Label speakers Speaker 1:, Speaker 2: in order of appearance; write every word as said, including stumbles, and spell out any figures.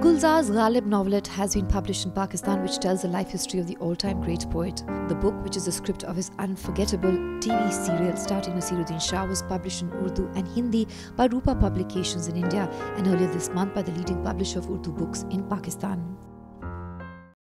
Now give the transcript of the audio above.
Speaker 1: Gulzar's Ghalib novelette has been published in Pakistan, which tells the life history of the all-time great poet. The book, which is the script of his unforgettable T V serial starring Naseeruddin Shah, was published in Urdu and Hindi by Rupa Publications in India and earlier this month by the leading publisher of Urdu books in Pakistan.